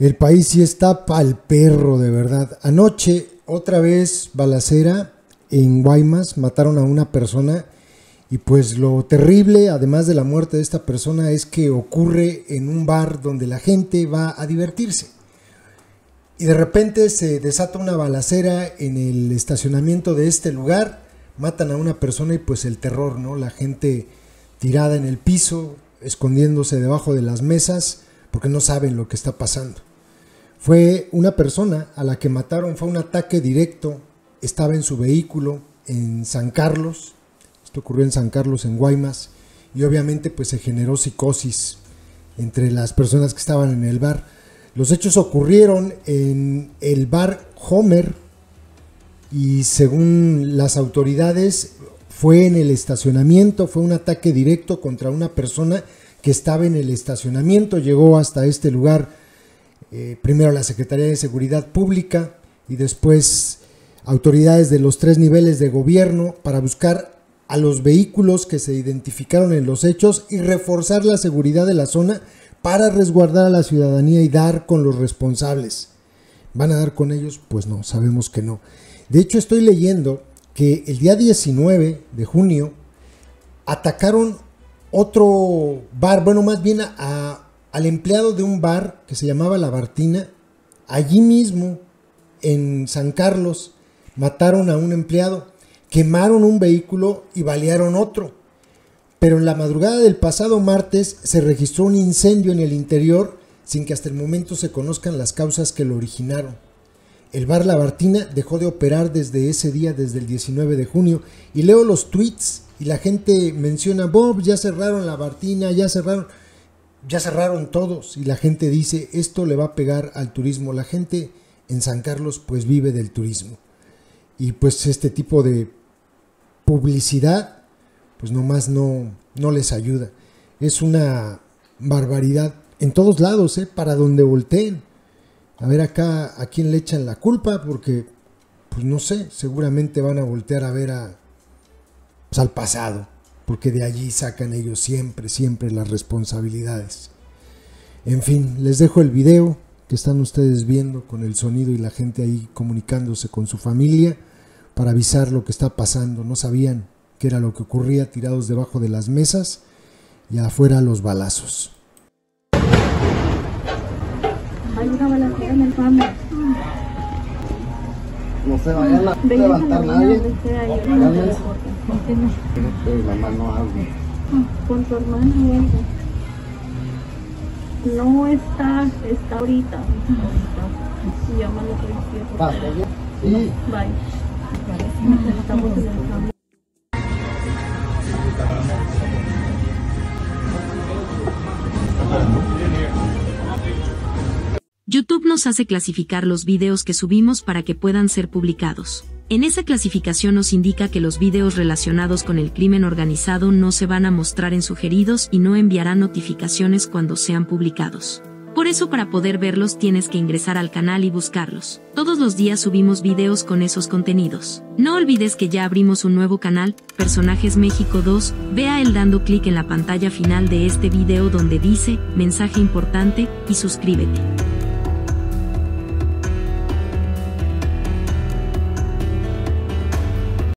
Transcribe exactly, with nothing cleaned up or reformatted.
El país sí está pa'l perro, de verdad. Anoche, otra vez balacera en Guaymas, mataron a una persona y pues lo terrible, además de la muerte de esta persona, es que ocurre en un bar donde la gente va a divertirse. Y de repente se desata una balacera en el estacionamiento de este lugar, matan a una persona y pues el terror, ¿no? La gente tirada en el piso, escondiéndose debajo de las mesas, porque no saben lo que está pasando. Fue una persona a la que mataron, fue un ataque directo, estaba en su vehículo en San Carlos, esto ocurrió en San Carlos, en Guaymas, y obviamente pues se generó psicosis entre las personas que estaban en el bar. Los hechos ocurrieron en el bar Homer y según las autoridades fue en el estacionamiento, fue un ataque directo contra una persona que estaba en el estacionamiento, llegó hasta este lugar. Eh, primero la Secretaría de Seguridad Pública y después autoridades de los tres niveles de gobierno para buscar a los vehículos que se identificaron en los hechos y reforzar la seguridad de la zona para resguardar a la ciudadanía y dar con los responsables. ¿Van a dar con ellos? Pues no, sabemos que no. De hecho, estoy leyendo que el día diecinueve de junio atacaron otro bar, bueno, más bien a, a al empleado de un bar que se llamaba La Bartina, allí mismo en San Carlos, mataron a un empleado, quemaron un vehículo y balearon otro. Pero en la madrugada del pasado martes se registró un incendio en el interior sin que hasta el momento se conozcan las causas que lo originaron. El bar La Bartina dejó de operar desde ese día, desde el diecinueve de junio, y leo los tweets y la gente menciona, Bob, ya cerraron La Bartina, ya cerraron... Ya cerraron todos y la gente dice, esto le va a pegar al turismo. La gente en San Carlos pues vive del turismo. Y pues este tipo de publicidad pues nomás no, no les ayuda. Es una barbaridad en todos lados, ¿eh? Para donde volteen. A ver acá a quién le echan la culpa, porque pues no sé, seguramente van a voltear a ver a, pues, al pasado. Porque de allí sacan ellos siempre, siempre las responsabilidades. En fin, les dejo el video que están ustedes viendo con el sonido y la gente ahí comunicándose con su familia para avisar lo que está pasando. No sabían qué era lo que ocurría, tirados debajo de las mesas y afuera los balazos. Hay una balacera en el Farmer. No se vaya a levantar nadie. Mamá no habla. Con tu hermana o algo. No está, está ahorita. Ahorita. Llámalo por el cielo. Sí. Bye. Estamos en el cambio. YouTube nos hace clasificar los videos que subimos para que puedan ser publicados. En esa clasificación nos indica que los videos relacionados con el crimen organizado no se van a mostrar en sugeridos y no enviarán notificaciones cuando sean publicados. Por eso, para poder verlos tienes que ingresar al canal y buscarlos. Todos los días subimos videos con esos contenidos. No olvides que ya abrimos un nuevo canal, Personajes México dos, ve a él dando clic en la pantalla final de este video donde dice, mensaje importante, y suscríbete.